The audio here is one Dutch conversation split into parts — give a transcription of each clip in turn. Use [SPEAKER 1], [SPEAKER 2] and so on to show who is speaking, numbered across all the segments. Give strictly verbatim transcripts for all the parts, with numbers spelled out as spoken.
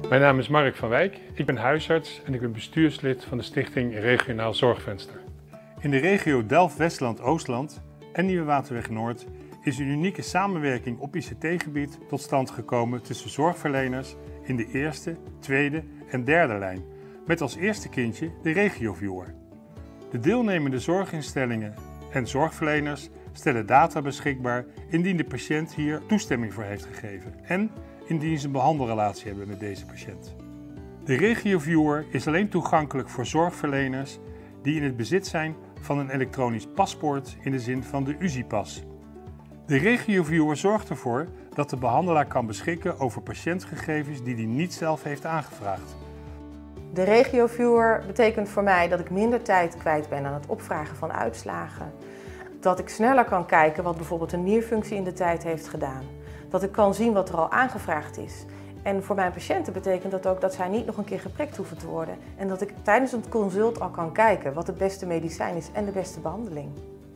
[SPEAKER 1] Mijn naam is Mark van Wijk, ik ben huisarts en ik ben bestuurslid van de stichting Regionaal Zorgvenster. In de regio Delft-Westland-Oostland en Nieuwe-Waterweg Noord is een unieke samenwerking op I C T-gebied tot stand gekomen tussen zorgverleners in de eerste, tweede en derde lijn, met als eerste kindje de RegioViewer. De deelnemende zorginstellingen en zorgverleners stellen data beschikbaar indien de patiënt hier toestemming voor heeft gegeven en indien ze een behandelrelatie hebben met deze patiënt. De RegioViewer is alleen toegankelijk voor zorgverleners die in het bezit zijn van een elektronisch paspoort in de zin van de U Z I-pas. De RegioViewer zorgt ervoor dat de behandelaar kan beschikken over patiëntgegevens die hij niet zelf heeft aangevraagd.
[SPEAKER 2] De RegioViewer betekent voor mij dat ik minder tijd kwijt ben aan het opvragen van uitslagen. Dat ik sneller kan kijken wat bijvoorbeeld een nierfunctie in de tijd heeft gedaan. Dat ik kan zien wat er al aangevraagd is. En voor mijn patiënten betekent dat ook dat zij niet nog een keer geprikt hoeven te worden. En dat ik tijdens het consult al kan kijken wat het beste medicijn is en de beste behandeling.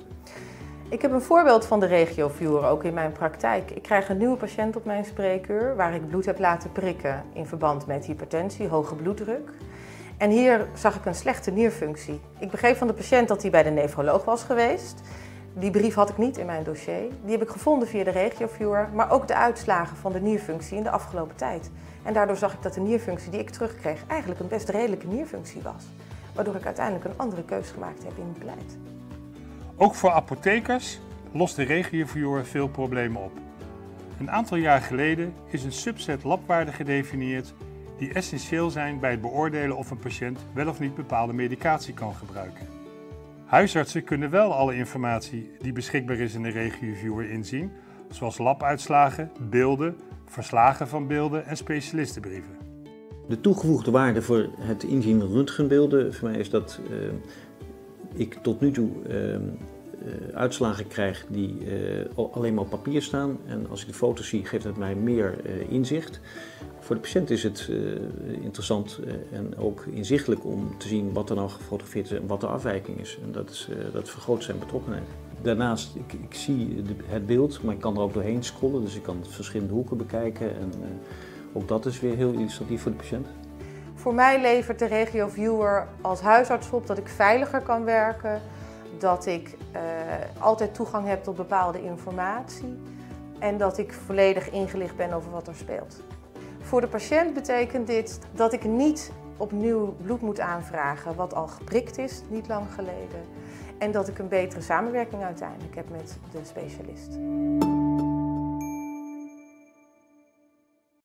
[SPEAKER 2] Ik heb een voorbeeld van de RegioViewer ook in mijn praktijk. Ik krijg een nieuwe patiënt op mijn spreekuur waar ik bloed heb laten prikken in verband met hypertensie, hoge bloeddruk. En hier zag ik een slechte nierfunctie. Ik begreep van de patiënt dat hij bij de nefroloog was geweest. Die brief had ik niet in mijn dossier. Die heb ik gevonden via de RegioViewer, maar ook de uitslagen van de nierfunctie in de afgelopen tijd. En daardoor zag ik dat de nierfunctie die ik terugkreeg eigenlijk een best redelijke nierfunctie was. Waardoor ik uiteindelijk een andere keus gemaakt heb in het beleid.
[SPEAKER 1] Ook voor apothekers lost de RegioViewer veel problemen op. Een aantal jaar geleden is een subset labwaarden gedefinieerd die essentieel zijn bij het beoordelen of een patiënt wel of niet bepaalde medicatie kan gebruiken. Huisartsen kunnen wel alle informatie die beschikbaar is in de RegioViewer inzien, zoals labuitslagen, beelden, verslagen van beelden en specialistenbrieven.
[SPEAKER 3] De toegevoegde waarde voor het inzien van röntgenbeelden voor mij is dat uh, ik tot nu toe uh, uh, uitslagen krijg die uh, alleen maar op papier staan. En als ik de foto's zie, geeft het mij meer uh, inzicht. Voor de patiënt is het uh, interessant uh, en ook inzichtelijk om te zien wat er nou gefotografeerd is en wat de afwijking is. En dat, is, uh, dat vergroot zijn betrokkenheid. Daarnaast, ik, ik zie de, het beeld, maar ik kan er ook doorheen scrollen. Dus ik kan verschillende hoeken bekijken en uh, ook dat is weer heel illustratief voor de patiënt.
[SPEAKER 2] Voor mij levert de RegioViewer als huisarts op dat ik veiliger kan werken, dat ik uh, altijd toegang heb tot bepaalde informatie en dat ik volledig ingelicht ben over wat er speelt. Voor de patiënt betekent dit dat ik niet opnieuw bloed moet aanvragen wat al geprikt is, niet lang geleden. En dat ik een betere samenwerking uiteindelijk heb met de specialist.